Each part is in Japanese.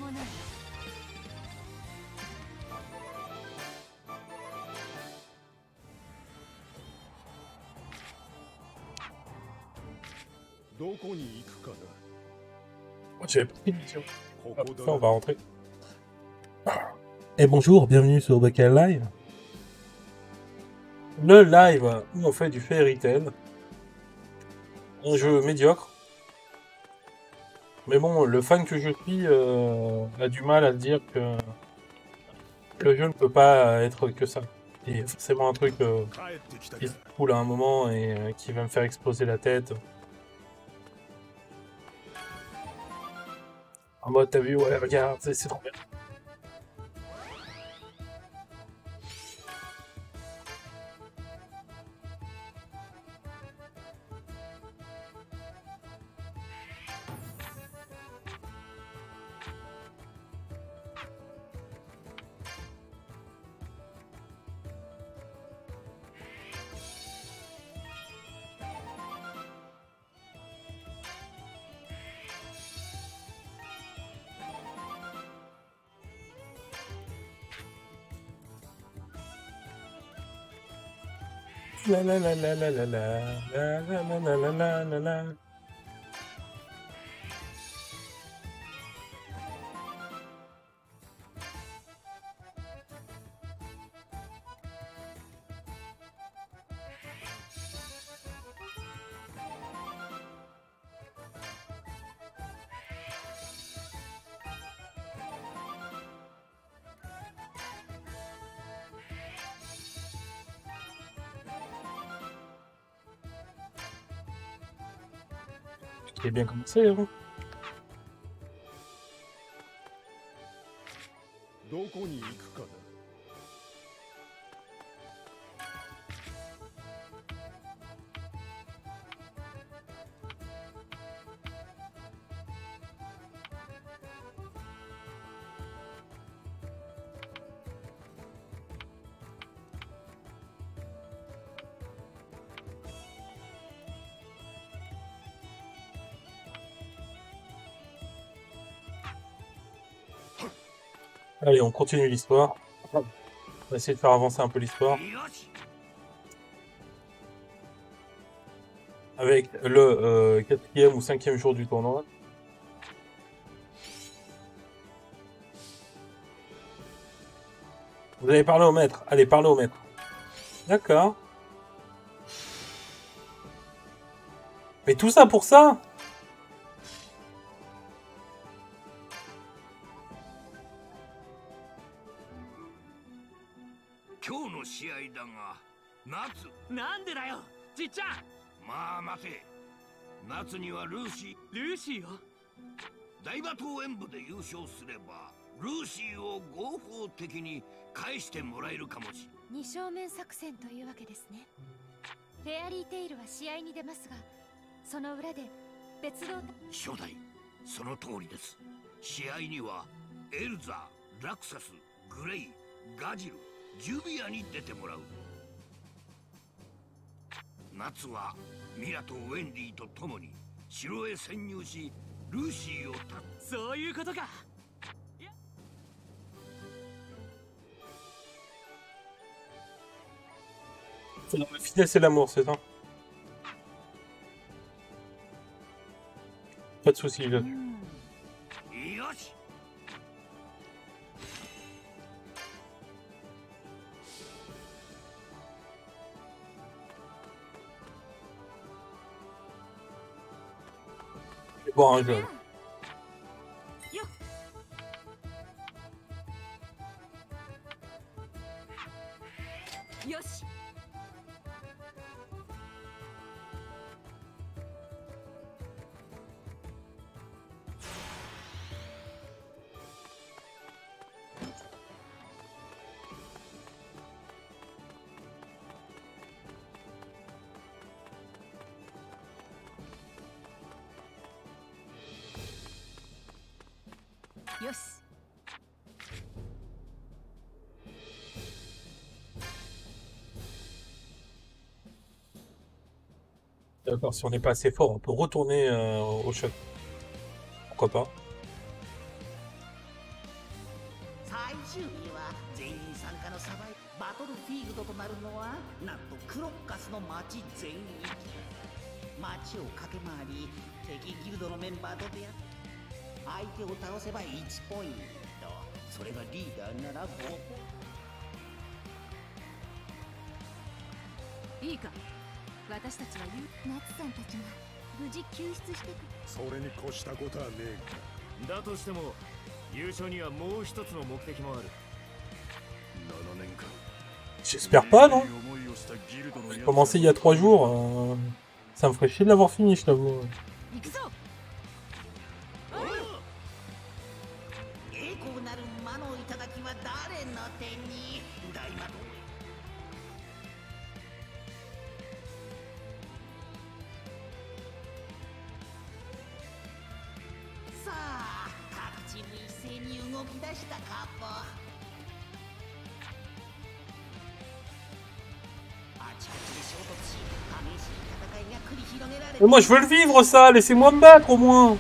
J'avais pas pris de mission. Ça, on va rentrer. Et bonjour, bienvenue sur Bacal Live. Le live où on fait du Fairy Tail. Un jeu médiocre. Mais bon, le fan que je suis a du mal à dire que le jeu ne peut pas être que ça. Il y a forcément un truc qui se coule à un moment et qui va me faire exploser la tête. En mode, t'as vu, ouais, regarde, c'est trop bien. La la la la la la la la la la la la la la. Qui est bien commencé, hein. Allez, on continue l'histoire. On va essayer de faire avancer un peu l'histoire. Avec le 4e ou 5e jour du tournoi. Vous avez parlé au maître. Allez, parlez au maître. D'accord. Mais tout ça pour ça? Non, la finesse et l'amour, c'est ça. Pas de soucis là-dessus. C'est bon, hein, je... D'accord, si on n'est pas assez fort, on peut retourner au château. Pourquoi pas? 中には全員参加のサバイバトルフィールドとなるのはなんとクロッカスの町全域。町を駆け回り敵ギルドのメンバーと出会って相手を倒せば1ポイント、それがリーダーなら5ポイント。 いいか、私たちは夏さんたちが無事救出してくる。 それに越したことはねえだとしても優勝にはもう一つの目的もある。 7年間 J'espère pas, non? Commencé il y a 3 jours. Ça me ferait chier de l'avoir fini, je t'avoue. 行くぞ。 栄光なる魔の頂は誰の手に。大魔道さあ、各チーム一斉に動き出したかも。あちこちで衝突し、激しい戦いが繰り広げられる。 Mais moi je veux le vivre ça, laissez-moi me battre au moins.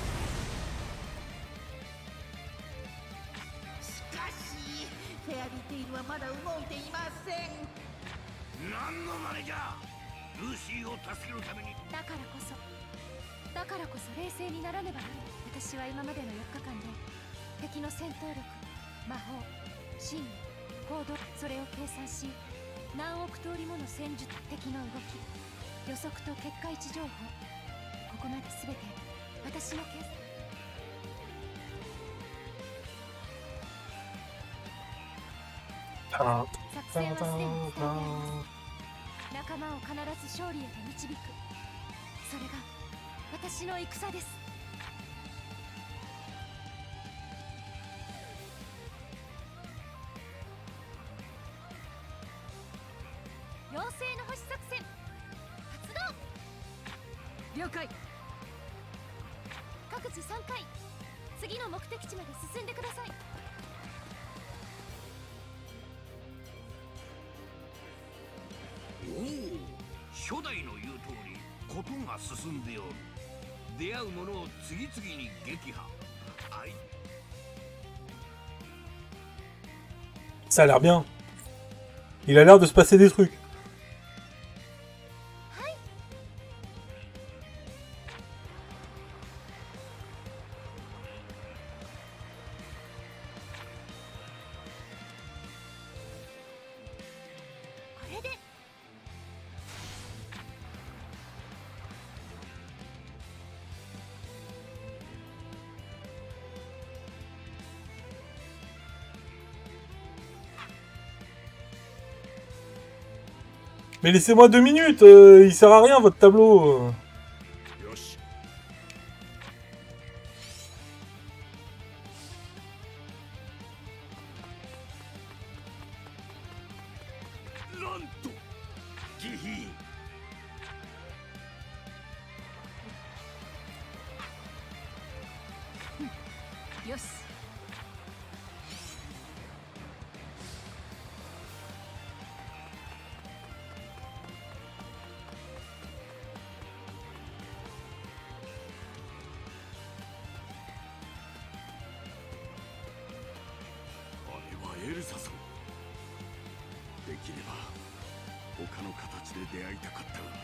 しかし、フェアリーテイルはまだ動いていません。 何の真似じゃ。ルーシーを助けるために。 だからこそ冷静にならねば。私は今までの4日間で敵の戦闘力、魔法、真意、行動、それを計算し何億通りもの戦術、敵の動き、予測と結果位置情報、ここまで全て私の計算。作戦はすでに伝えてあります。仲間を必ず勝利へと導く。それが私の戦です。妖精の星作戦発動。 了解。 各自3回、次の目的地まで進んでください。 おお、初代の言う通りことが進んでおる。出会う者を次々に撃破。 Ça a l'air bien. Il a l'air de se passer des trucs. Mais laissez-moi 2 minutes, il sert à rien votre tableau. よし。なんとギヒー。よし。 エルサさん。できれば他の形で出会いたかったが。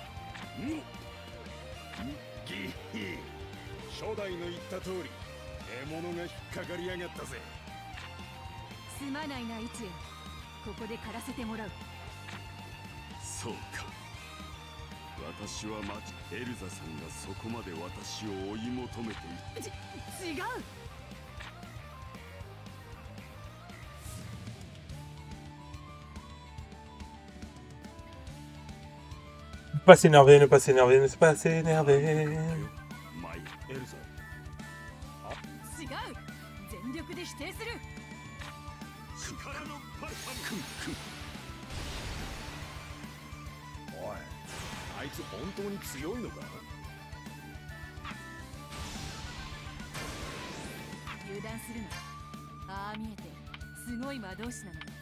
ギヒ初代の言った通り獲物が引っかかりやがったぜ。 すまないな、いつや。ここで狩らせてもらう。 そうか。私はエルザさんがそこまで私を追い求めている。 違う。 Ne pas s'énerver, ne pas s'énerver, ne pas s'énerver. マイエルザ。 違う。全力で否定する。 力のパルパル。おい、あいつ本当に強いのか？ 油断するな。ああ見えてすごい魔導士なのだ。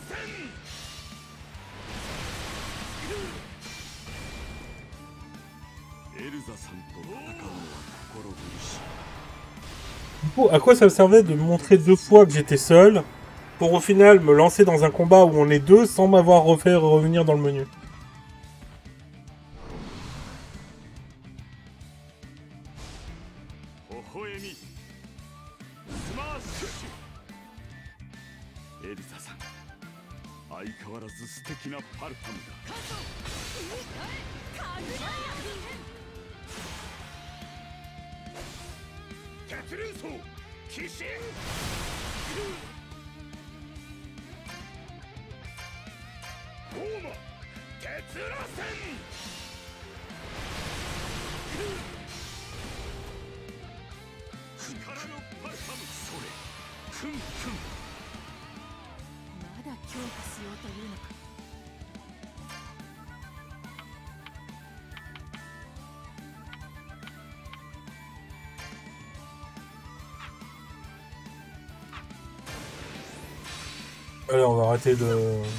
Du coup, à quoi ça me servait de me montrer 2 fois que j'étais seul pour au final me lancer dans un combat où on est 2 sans m'avoir refait revenir dans le menu? Allez, on va arrêter de...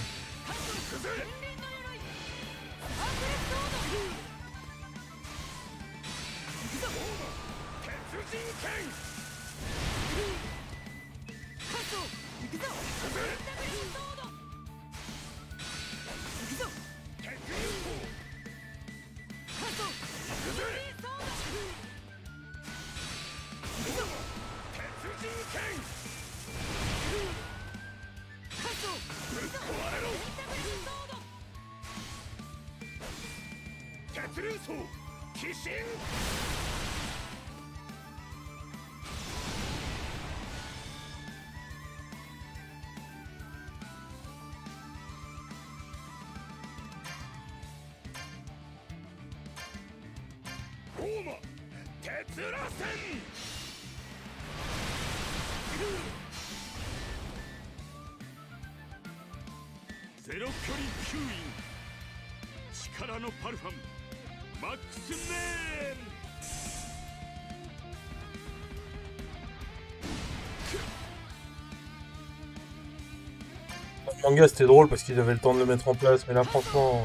Le manga c'était drôle parce qu'ils avaient le temps de le mettre en place, mais là franchement...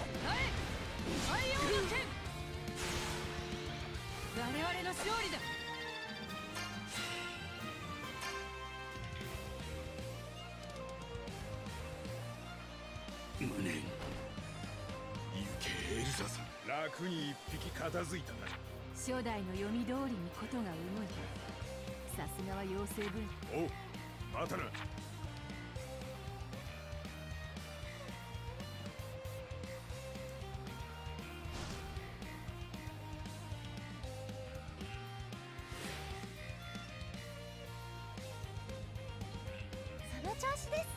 初代の読み通りにことが動いた。さすがは妖精分。おう、またな。 その調子です。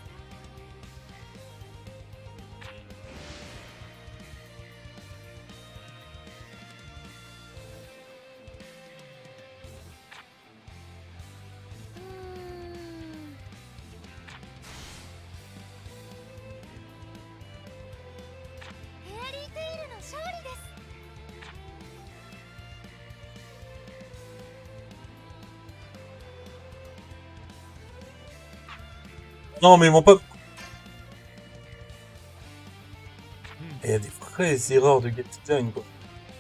Non mais ils m'ont pas... Il y a des vraies erreurs de game design quoi.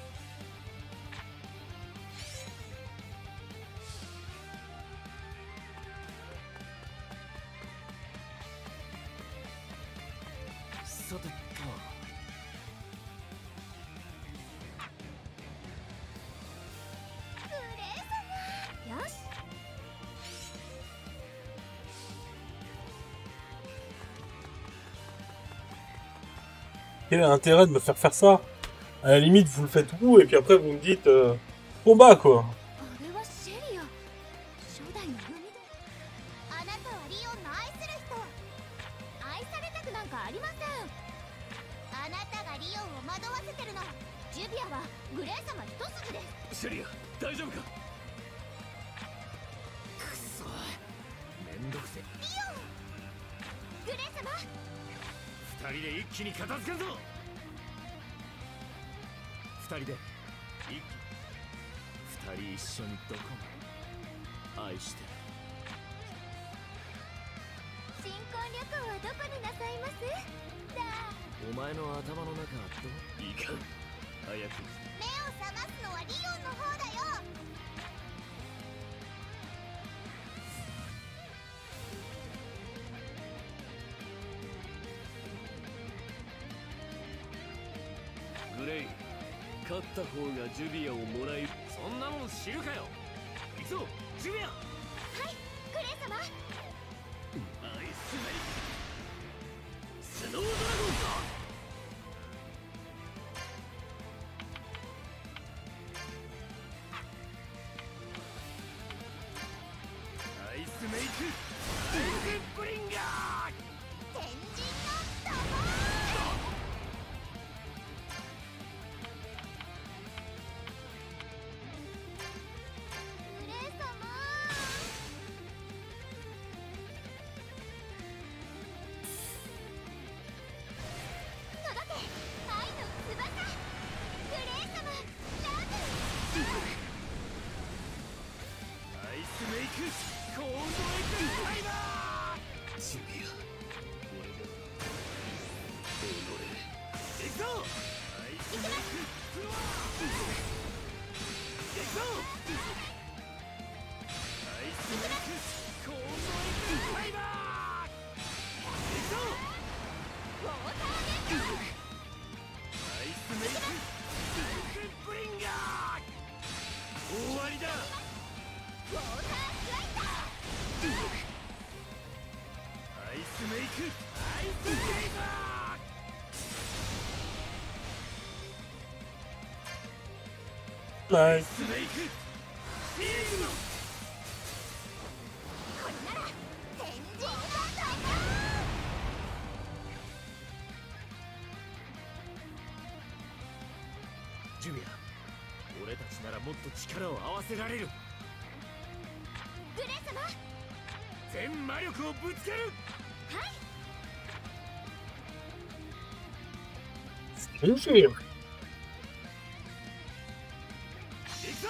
Quel est l'intérêt de me faire ça? À la limite, vous le faites vous, et puis après vous me dites combat quoi. 新婚旅行はどこになさいます？だお前の頭の中はどいいか早く目を覚ますのはリオンの方だよ。 グレイ、勝った方がジュビアをもらえる。そんなもん知るかよ。行くぞジュビア。 はい、グレイ様。 アイスメイクスノードラゴンアイスメイクアイスブリンガー天神のドボー。グレイ様。届け愛の翼。グレイ様、ラブ。 アイスメイクコールドエクスタイマー。ジュビア俺が己行くぞ。アイスメイクフロア行くぞ。アイスメイクコールドエクスタイマー行くぞ。 ウォーターネット。 アイスメイクスープブリンガー終わりだ。 ウォータースライダー。 アイスメイクアイスゲイザーナイス。 アイスメイクフィールド。 これなら天神のドボジュビア、俺たちならもっと力を合わせられる。 ー。グレイ様。 全魔力をぶつける。 はい。 先生よ。 行くぞ。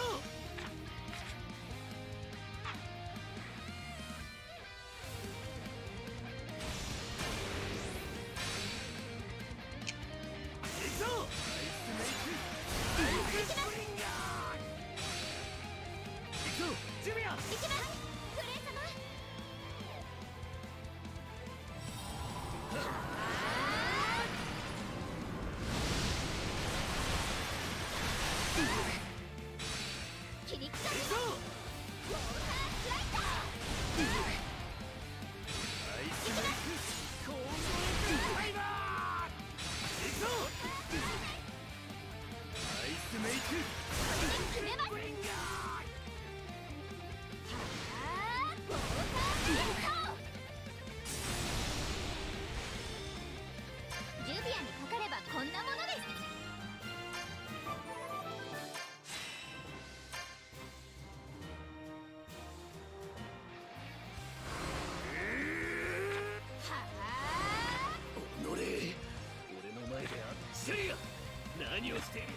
行くぞ。アイスメイクアイスブリンガー行くぞジュビア。 行きます。グレイ様。切り刻み。 行くぞ。 ウォータースライダー。 アイスメイクコールドエクスタイマー行くぞ。アイスメイク決めます。 ブリンガーウォーターネット。ジュビアにかかればこんなものです。 俺の前であっしゃりや何をしている。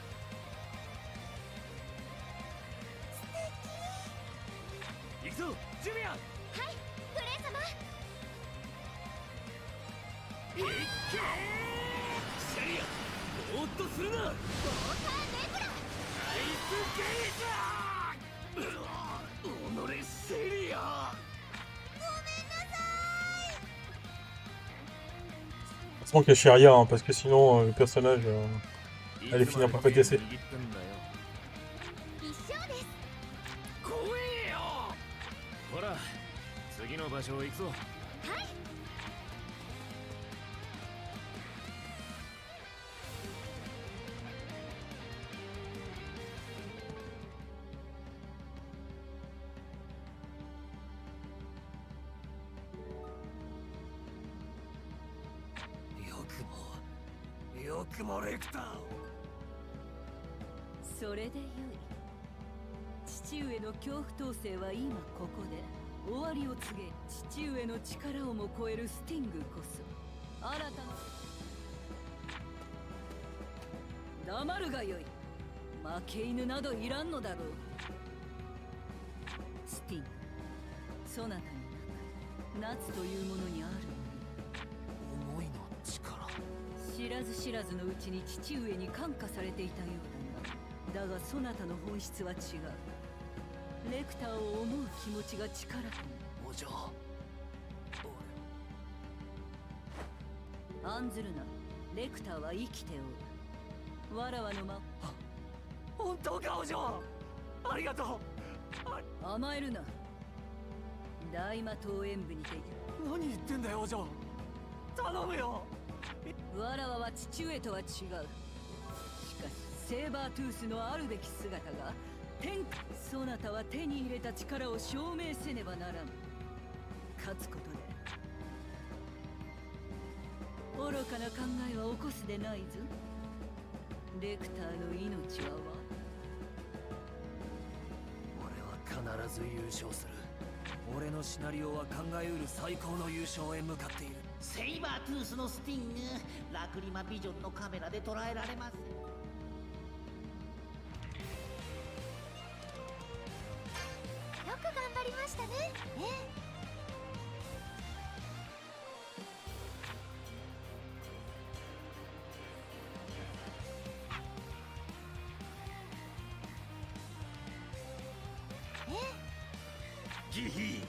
行くぞジュビア。 はい、グレイ様。 いっけーシャリアぼーっとするな。アイウォーターネブラ。 スゲイザー己セリア。 Heureusement qu'il y a Sheria, hein, parce que sinon le personnage allait finir par péter. 一緒です。 怖えよ。ほら次の場所行くぞ。 はい。 よくもレクターを。 それでよい。父上の恐怖統制は今ここで終わりを告げ、父上の力をも超えるスティングこそ新たな。黙るがよい。負け犬などいらんのだろう。スティング、そなたになく夏というものにある思いの力。 知らず知らずのうちに父上に感化されていたようだが、そなたの本質は違う。レクターを思う気持ちが力とお嬢、 案ずるな。レクターは生きておる。わらわの本当かお嬢。ありがとう。 甘えるな。大魔党演武にて何言ってんだよお嬢。頼むよ。 わらわは父上とは違う。しかしセーバートゥースのあるべき姿が天下。そなたは手に入れた力を証明せねばならん。勝つことで愚かな考えは起こすでないぞ。レクターの命は俺は必ず優勝する。俺のシナリオは考えうる最高の優勝へ向かっている。 セイバートゥースのスティング、ラクリマビジョンのカメラで捉えられます。 よく頑張りましたね。 ギヒ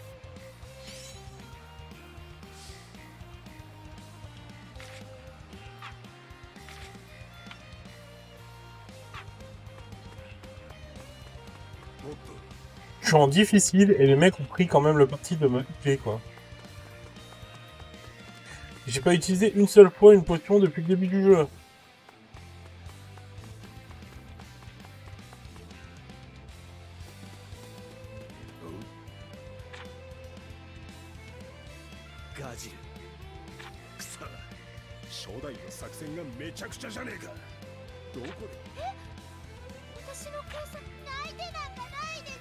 Je suis en difficile et les mecs ont pris quand même le parti de me tuer quoi. J'ai pas utilisé une seule fois une potion depuis le début du jeu. Gajil。 くそ、初代の作戦がめちゃくちゃじゃねえか。どこで？ 私の計算ないでなんかないです。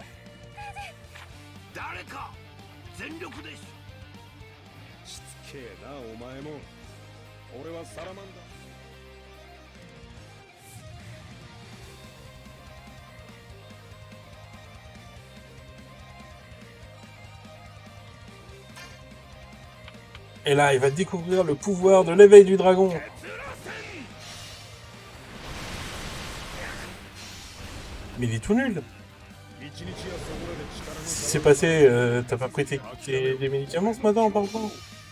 誰か全力です。しつけえなお前も。俺はサラマンダー。 Et là, il va découvrir le pouvoir de l'éveil du dragon. Mais il est tout nul. Si c'est passé, t'as pas pris des médicaments ce matin, pardon.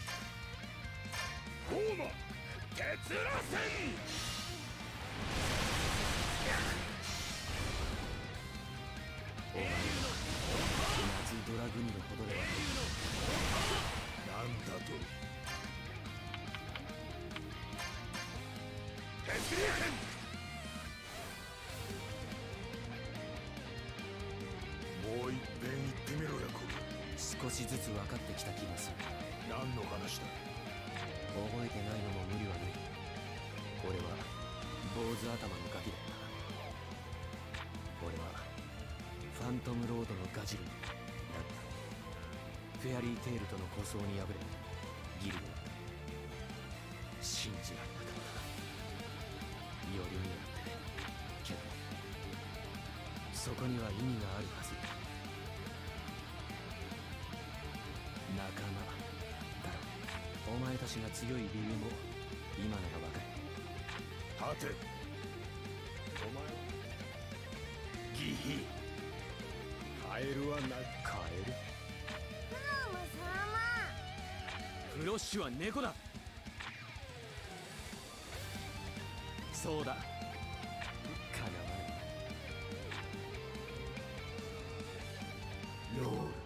フロッシュは猫だ。そうだ。かなわない。ロール。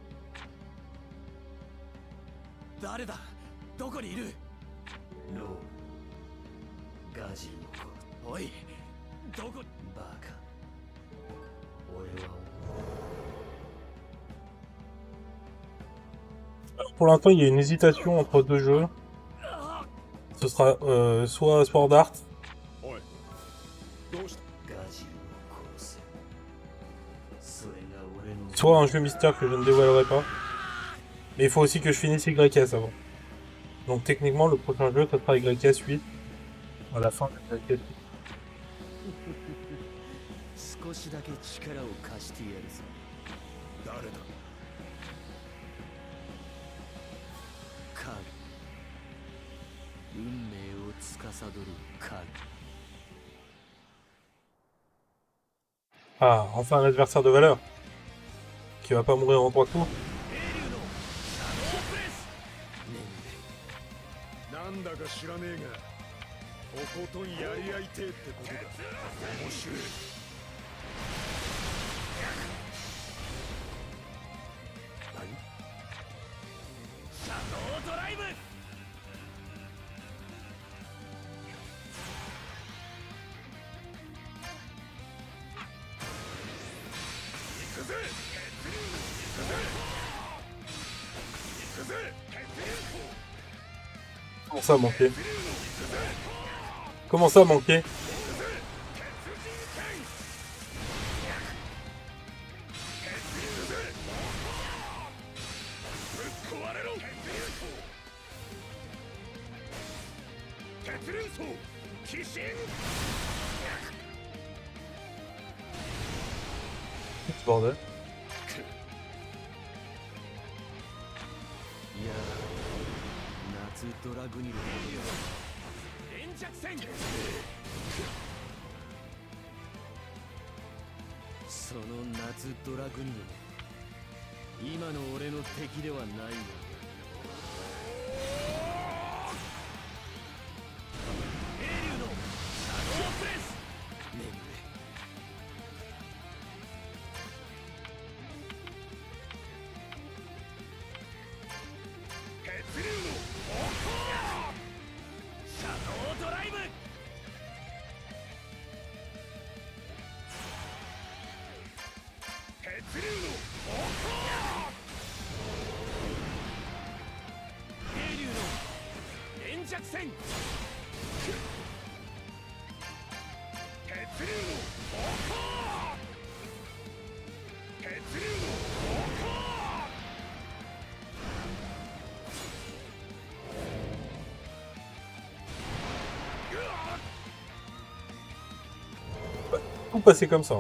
誰だ。どこにいる。ロール。ガジーの子。おい。どこ。バカ。俺は。 Pour l'instant, il y a une hésitation entre deux jeux. Ce sera soit Sword Art, soit un jeu mystère que je ne dévoilerai pas. Mais il faut aussi que je finisse YS avant. Donc techniquement, le prochain jeu, ça sera YS 8. À la fin de YS 8. 少しだけ力を貸してやるぞ。誰だ。 運命を司る影。 Ah, enfin un adversaire de valeur. Qui va pas mourir en 3 coups. なんだか知らねえが、とことんやり合いてえってことだ。面白い。何？シャドウドライブ。行くぜ。行くぜ。行くぜ。 Comment ça manquer? Comment ça manquer? Ce bordel. ドラグニル連着戦。その夏ドラグニルも今の俺の敵ではないの。英竜のシャドウプレス。眠れ。血流のシャドウドライブ。血流の英竜の連着戦。血流の血流の Tout passer comme ça.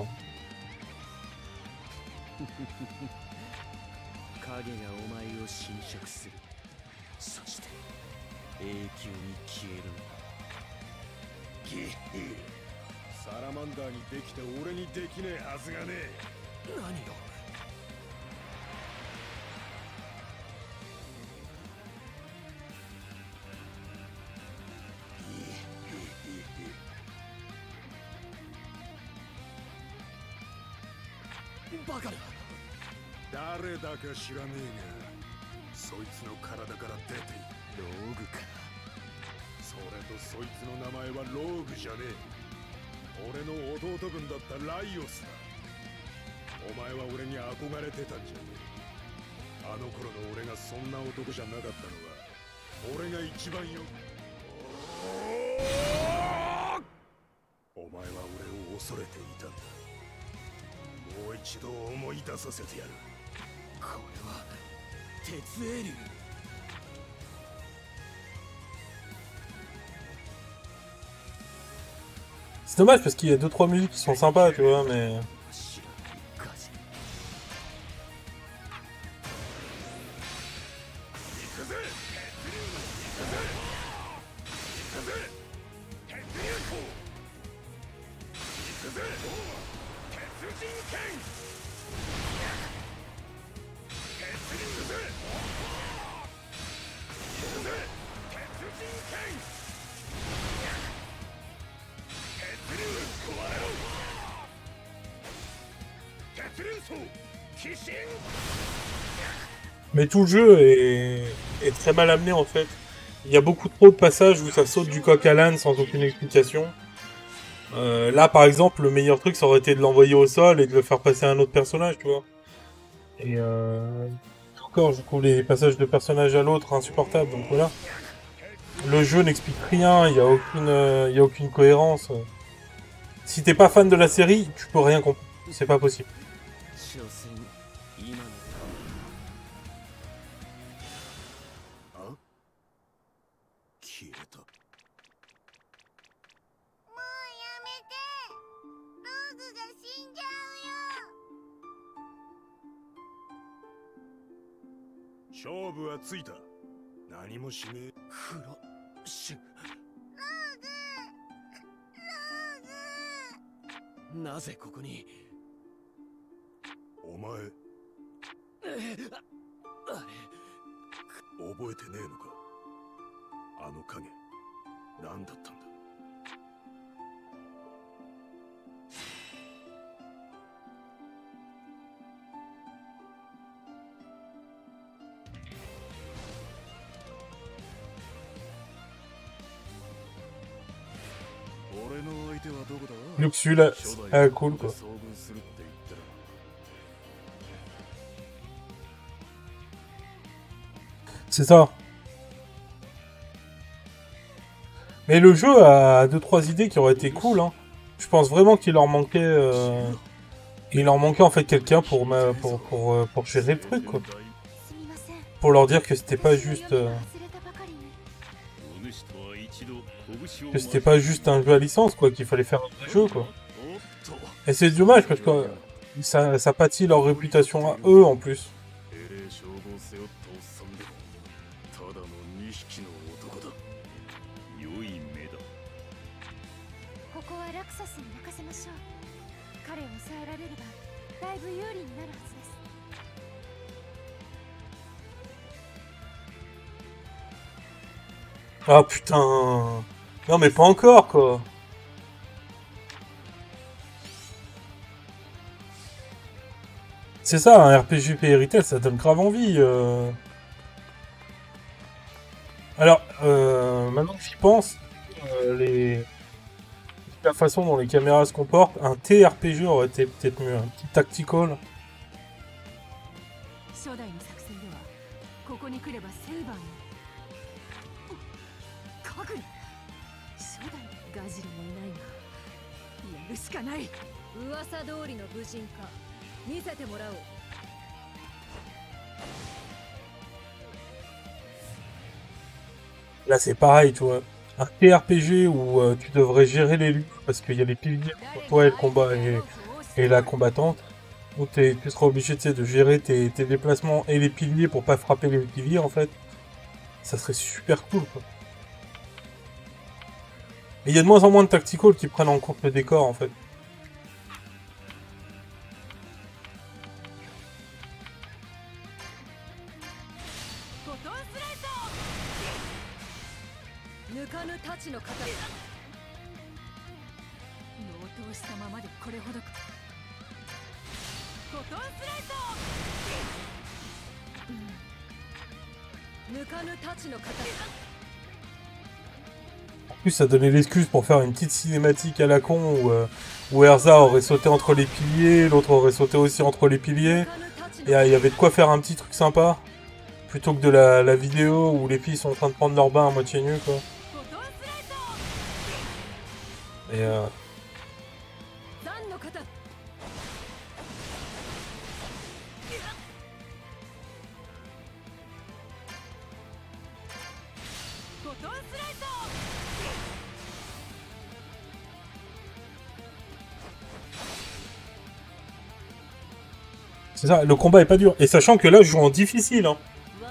影がお前を侵食する。そして永久に消える。 ギッサラマンダーにできて俺にできねえはずがねえ。 何よ。バカだ。 誰だか知らねえが、そいつの体から出ている。 ローグか。 それとそいつの名前はローグじゃねえ。俺の弟分だったライオスだ。お前は俺に憧れてたんじゃねえ。あの頃の俺がそんな男じゃなかったのは俺が一番よ。お前は俺を恐れていたんだ。もう一度思い出させてやる。 これは鉄英竜。 C'est dommage parce qu'il y a 2-3 musiques qui sont sympas, tu vois, mais... Mais tout le jeu est très mal amené en fait. Il y a beaucoup trop de passages où ça saute du coq à l'âne sans aucune explication. Là par exemple, le meilleur truc ça aurait été de l'envoyer au sol et de le faire passer à un autre personnage, tu vois. Et encore, je trouve les passages de personnage à l'autre insupportables, donc voilà. Le jeu n'explique rien, il y a aucune cohérence. Si t'es pas fan de la série, tu peux rien comprendre. C'est pas possible. なぜここに。 お前覚えてねえのか。あの影何だったんだ。俺の相手はどこだ。 Donc celui-là, ah, cool quoi. C'est ça. Mais le jeu a 2-3 idées qui auraient été cool. Hein. Je pense vraiment qu'il leur manquait, en fait quelqu'un pour gérer le truc quoi. Pour leur dire que c'était pas juste, que c'était pas juste un jeu à licence quoi, qu'il fallait faire un vrai jeu quoi. Et c'est dommage parce que ça pâtit leur réputation à eux en plus. Ah putain. Non mais pas encore quoi. C'est ça, un RPG Fairy Tail, ça donne grave envie. Alors, maintenant que j'y pense, la façon dont les caméras se comportent, un TRPG aurait été peut-être mieux, un petit tactical. Là c'est pareil, tu vois. Un TRPG où tu devrais gérer les luttes parce qu'il y a les piliers pour toi et le combat et la combattante. Où tu seras obligé de gérer tes déplacements et les piliers pour pas frapper les piliers en fait. Ça serait super cool quoi. Et il y a de moins en moins de tactical qui prennent en compte le décor en fait. En plus, ça donnait l'excuse pour faire une petite cinématique à la con où Erza aurait sauté entre les piliers, l'autre aurait sauté aussi entre les piliers. Et il y avait de quoi faire un petit truc sympa. Plutôt que de la vidéo où les filles sont en train de prendre leur bain à moitié nu quoi. Et c'est ça, le combat est pas dur. Et sachant que là, je joue en difficile. Hein.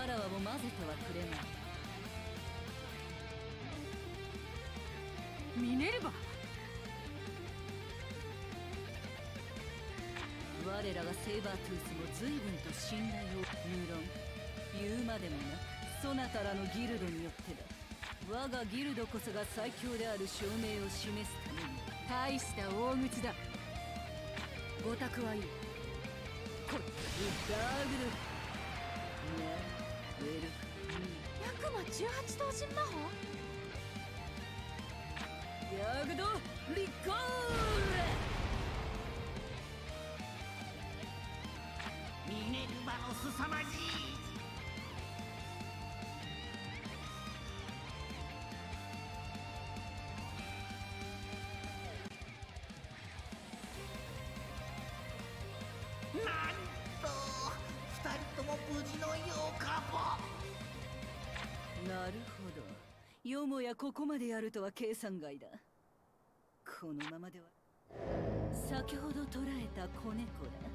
よもやここまでやるとは計算外だ。このままでは先ほど捕らえた子猫だ。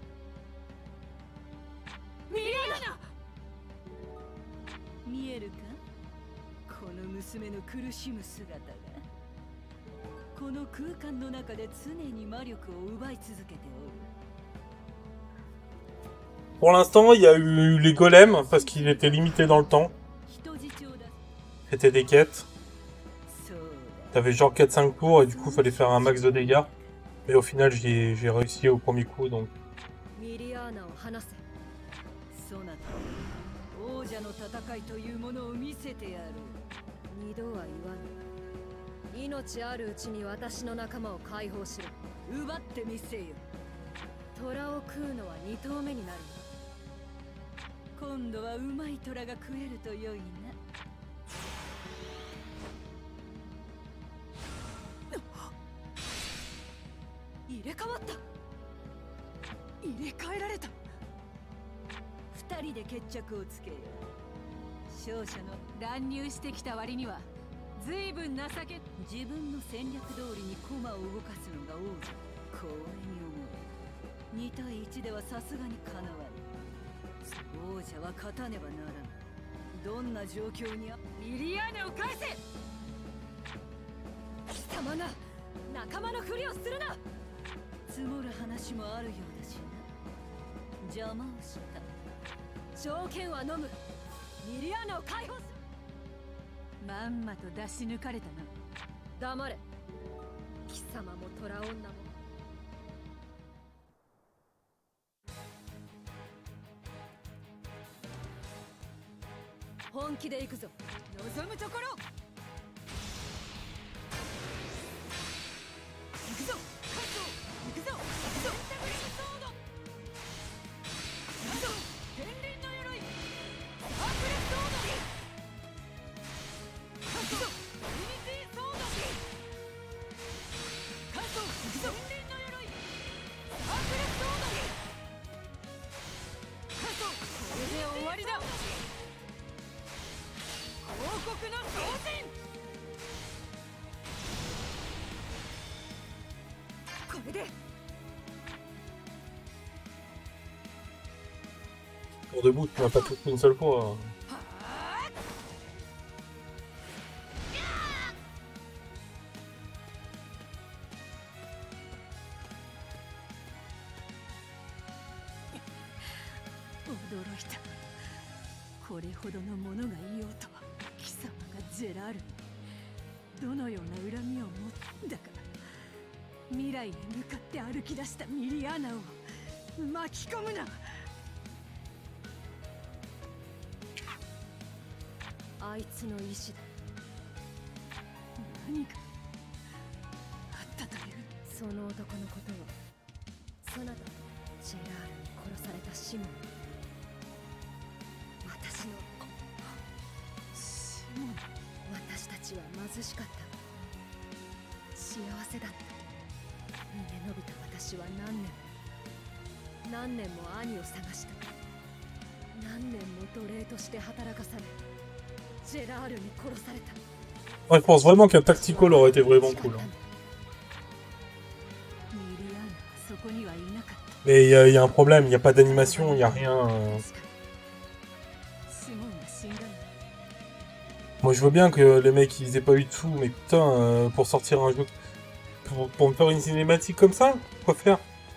見えるか？この娘の苦しむ姿が。 この空間の中で常に魔力を奪い続けておる。 Pour l'instant, il y a eu les golems, parce qu'il était limité dans le temps. 人質を出す。 C'était des quêtes. そうだ。 T'avais genre 4-5 tours, et du coup, fallait faire un max de dégâts. Mais au final, j'ai réussi au premier coup, donc... ミリアーナを離せ。そなた、王者の戦いというものを見せてやる。二度は言わぬ。命あるうちに私の仲間を解放しろ。奪ってみせよ。虎を食うのは2頭目になる。今度はうまい虎が食えると良いな。入れ替わった。入れ替えられた。2人で決着をつけよう。勝者の乱入してきた割には随分情け。自分の戦略通りに駒を動かすのが王者。光栄に思う。2対1ではさすがにかなわぬ。王者は勝たねばならん。どんな状況にミリアーナを返せ。貴様が仲間のふりをするな。積もる話もあるようだしな。邪魔をした。条件は飲む。ミリアーナを解放する。まんまと出し抜かれたな。黙れ。貴様も虎女も。本気で行くぞ。望むところ。行くぞ。行くぞ。行くぞ。ペンタグリムソード。行くぞ。天輪の鎧。アクレスソード。行くぞ。ユニティソード。行くぞ。天輪の鎧。アクレスソード。これで終わりだ。王国の当然。これで Pour debout, tu m'as pas touché une seule fois. 驚いた。これほどのものがいようとは。貴様がジェラールにどのような恨みを持っただから。未来へ向かって歩き出したミリアーナを巻き込むな。あいつの意志だ。何かあったという。その男のことをそなたとジェラールに殺されたシモン。私のシモン。私たちは貧しかった。幸せだった。逃げ延びた私は何年も兄を探した。何年も奴隷として働かされ、ジェラールに殺された。 Ouais, je pense vraiment qu'un tactical aurait été vraiment cool. Hein. Mais il y a un problème, il n'y a pas d'animation, il n'y a rien. Moi je veux bien que les mecs ils aient pas eu de sous, mais putain, pour sortir un jeu. Pour me faire une cinématique comme ça, quoi faire?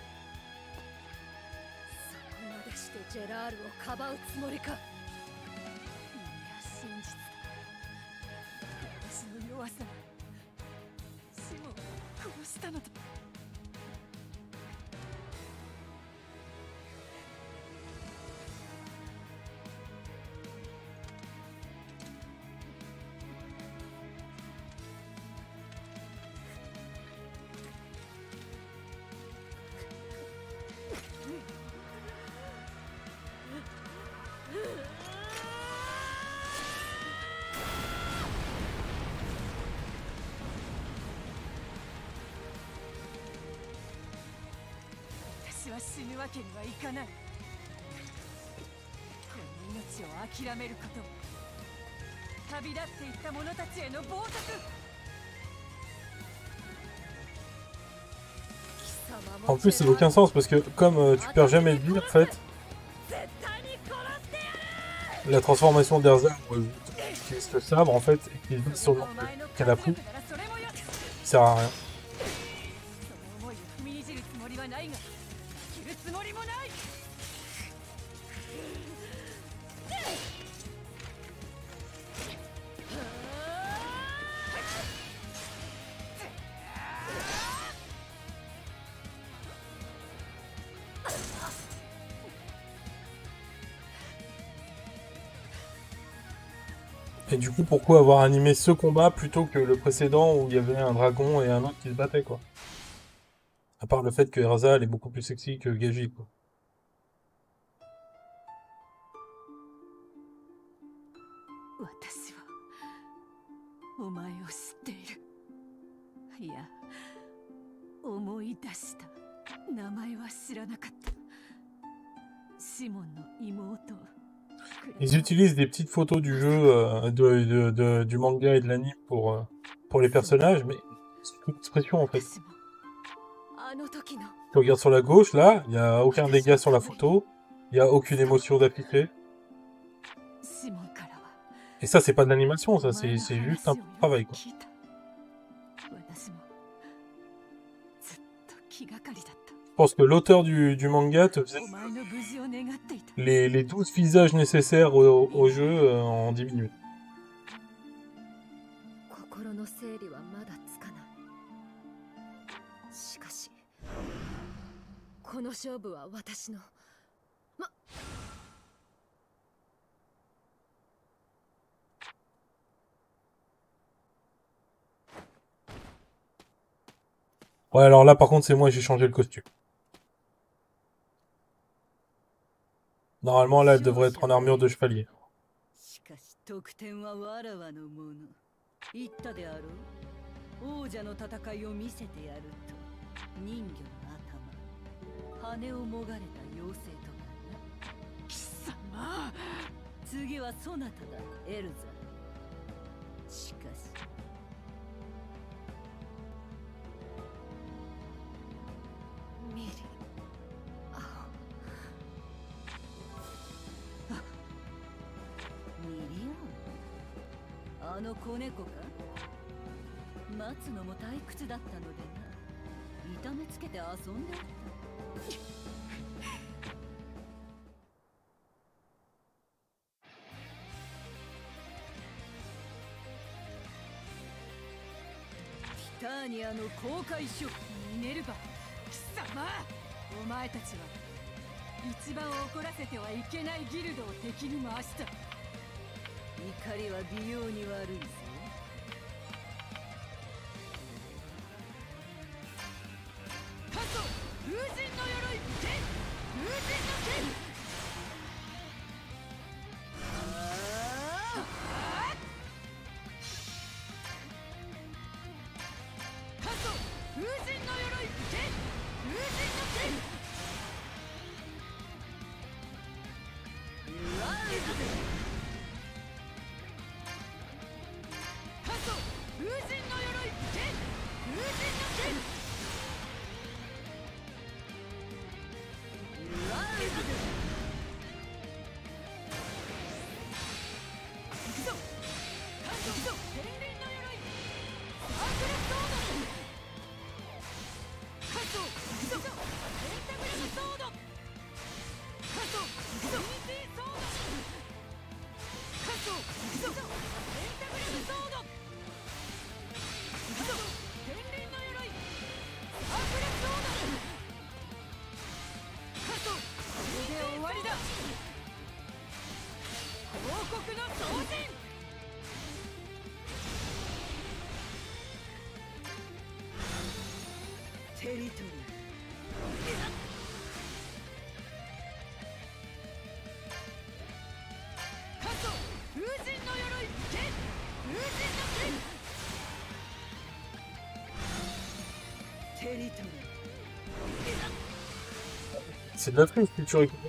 En plus, ça n'a aucun sens parce que comme tu perds jamais de vie en fait, la transformation d'Erza qui utilise le sabre en fait et qui vit sur le qu'elle a pris, ça sert à rien. Et du coup, pourquoi avoir animé ce combat plutôt que le précédent où il y avait un dragon et un autre qui se battaient, quoi. À part le fait que Erza, elle est beaucoup plus sexy que Gaji, quoi. 私はお前を知っている。いや、思い出した。名前は知らなかった。シモンの妹。 Ils utilisent des petites photos du jeu, du manga et de l'anime pour les personnages, mais c'est une expression en fait. Tu regardes sur la gauche, là, il n'y a aucun dégât sur la photo, il n'y a aucune émotion d'afficher. Et ça, c'est pas de l'animation, ça, c'est juste un travail, quoi. Je pense que l'auteur du manga te faisait les 12 visages nécessaires au jeu en 10 minutes. Ouais, alors là, par contre, c'est moi, j'ai changé le costume. Normalement, là, elle devrait être en armure de chevalier. C'est de la triche que tu récupères.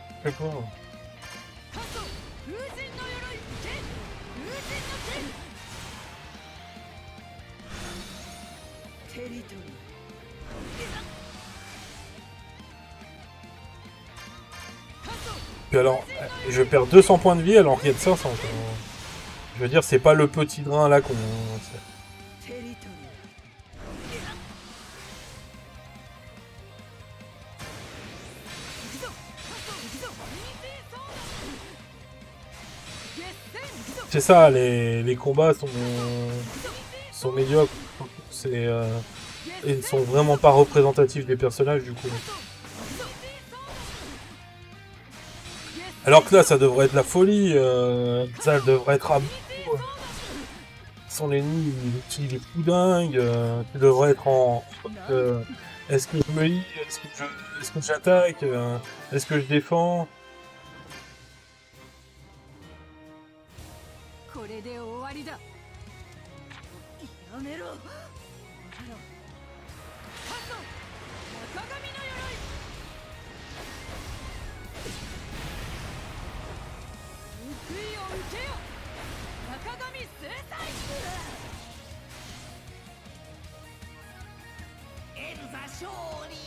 Puis alors, je perds 200 points de vie alors qu'il y a de 500. Je veux dire, c'est pas le petit drain là qu'on... C'est ça, les combats sont médiocres. Ils ne sont vraiment pas représentatifs des personnages du coup. Alors que là, ça devrait être la folie. Ça devrait être à bout. Sans l'ennemi, il est fou dingue, tu devrais être en... est-ce que je me lis, est-ce que j'attaque, est-ce que je défends? これで終わりだ。やめろ。赤髪の鎧。報いを受けよ。赤髪制裁。 エルザ勝利。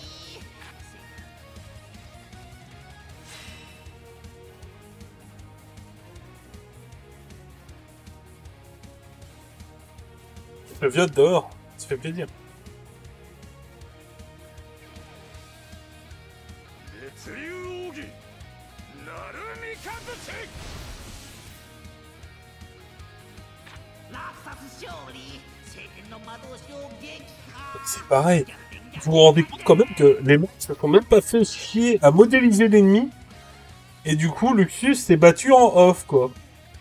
Le viol dehors, ça fait plaisir. C'est pareil. Vous vous rendez compte quand même que les mecs se sont même pas fait chier à modéliser l'ennemi. Et du coup, Luxus s'est battu en off, quoi.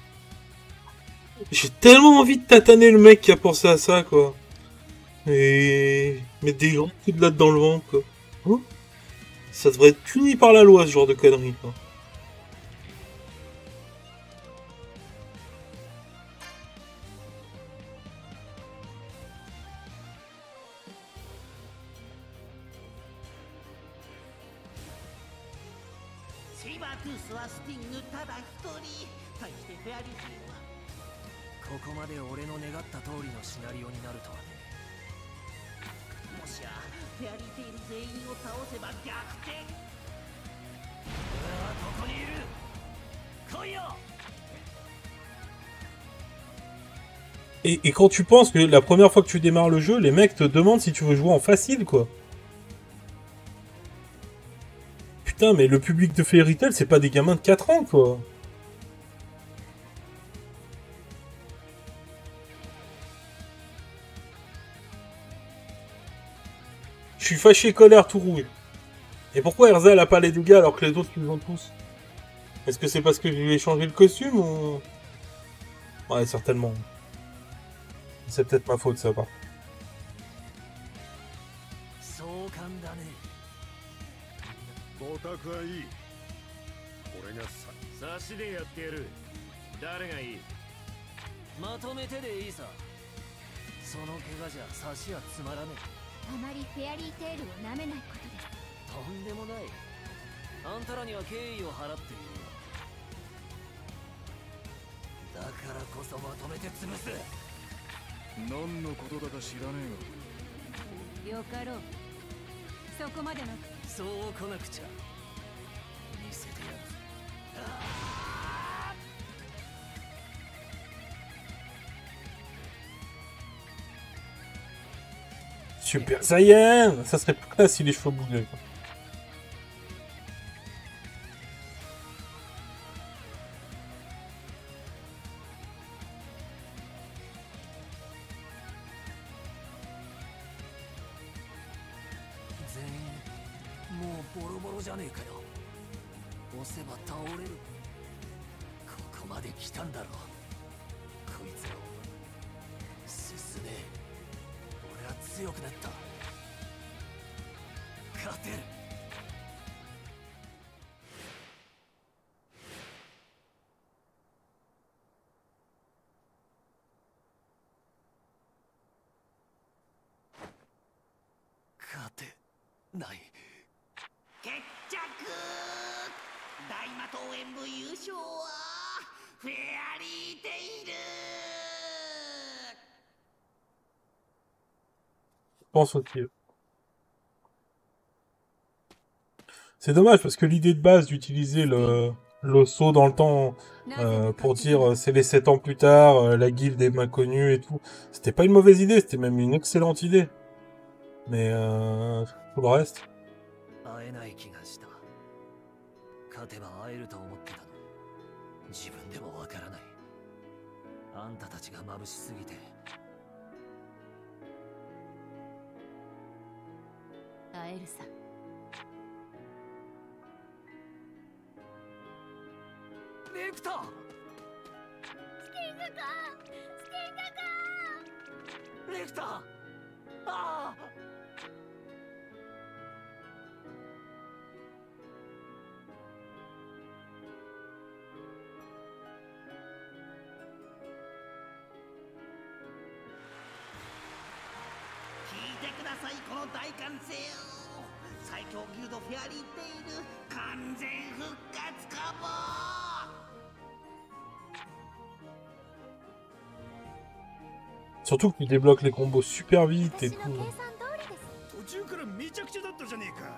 J'ai tellement envie de tataner le mec qui a pensé à ça, quoi. Et mettre des grands coups de latte dans le vent, quoi. Hein, ça devrait être puni par la loi, ce genre de conneries, quoi. Et quand tu penses que la première fois que tu démarres le jeu, les mecs te demandent si tu veux jouer en facile, quoi. Putain, mais le public de Fairy Tail, c'est pas des gamins de 4 ans, quoi. Je suis fâché, colère, tout rouge. Et pourquoi Erza, elle a pas les dégâts alors que les autres, ils ont tous? Est-ce que c'est parce que je lui ai changé le costume ou... Ouais, certainement. C'est peut-être ma faute, ça, va. よかろう。そこまでの。そう来なくちゃ。見せてやる。 Super Saiyan! Ça serait plus classe si les cheveux bougeaient, quoi. Pense aussi. C'est dommage parce que l'idée de base d'utiliser le saut dans le temps pour dire c'est les 7 ans plus tard, la guilde est inconnue et tout, c'était pas une mauvaise idée, c'était même une excellente idée. Mais tout le reste. レクター。ああ。 聞いてください、この大歓声を。最強ギルドフェアリーテイル完全復活かも。 Surtout que tu débloques les combos super vite et 私 tout. の計算通りです。 途中からめちゃくちゃだったじゃねえか。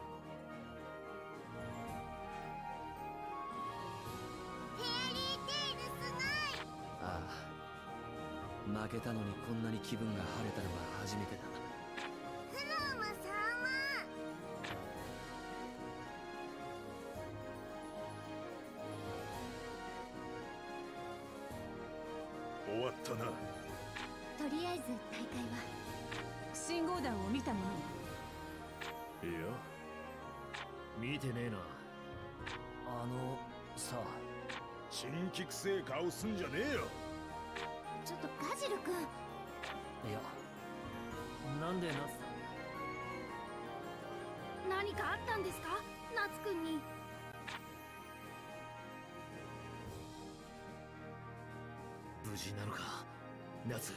フェアリーテイルすごい。 ああ、負けたのにこんなに気分が晴れたのは初めてだ。 クローマ様。 終わったな。 とりあえず大会は信号弾を見たもの。 いや、見てねえな。さあ、 新規くせえ顔すんじゃねえよ。 ちょっとガジル君。 いや、なんで何かあったんですか、ナツ君に。 無事なのか、夏。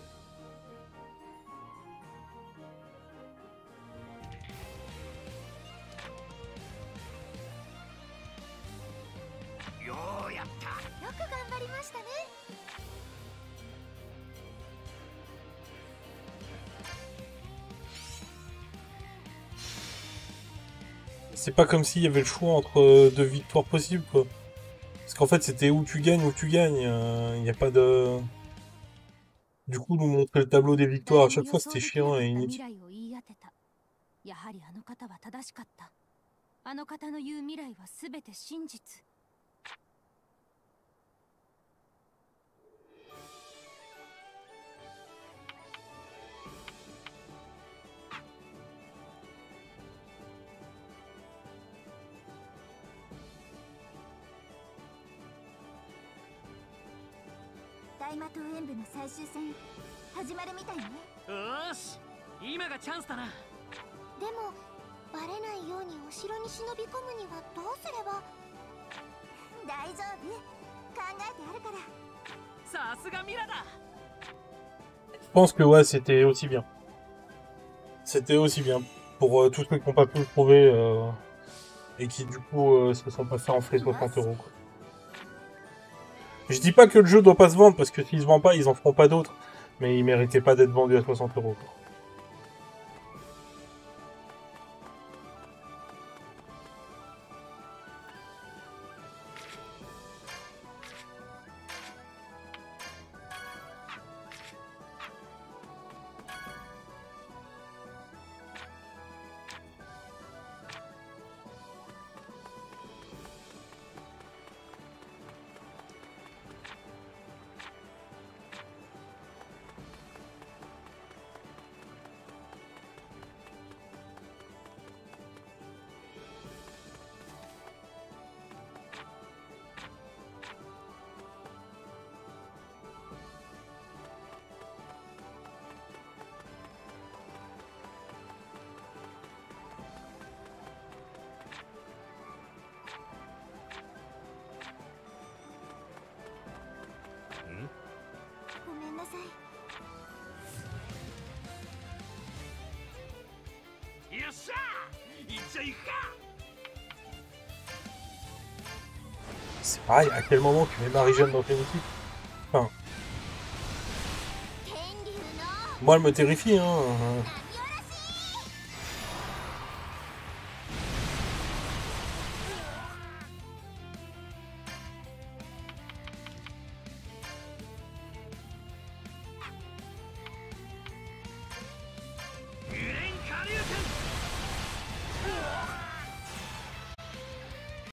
ようやった。 よく頑張りましたね。 C'est pas comme s'il y avait le choix entre deux victoires possibles, quoi. Parce qu'en fait, c'était où tu gagnes, il n'y a pas de... Du coup, nous montrer le tableau des victoires à chaque fois, c'était chiant et inutile. やはりあの方は正しかった。あの方の言う未来はすべて真実。大魔党演武の最終戦始まるみたいね。 よし、今がチャンスだな。 でもバレないようにお城に忍び込むにはどうすれば。大丈夫、考えてあるから。 さすがミラだ。 Je pense que ouais, c'était aussi bien. C'était aussi bien. Pour tous ceux qui n'ont pas pu le trouver et qui du coup se sont pas fait enfler 60 €. Quoi. Je dis pas que le jeu doit pas se vendre, parce que s'il se vend pas, ils en feront pas d'autres. Mais il méritait pas d'être vendu à 60 €. Quoi. C'est pareil, à quel moment tu mets Marie-Jeanne dans ton équipe? Enfin... Moi, elle me terrifie, hein.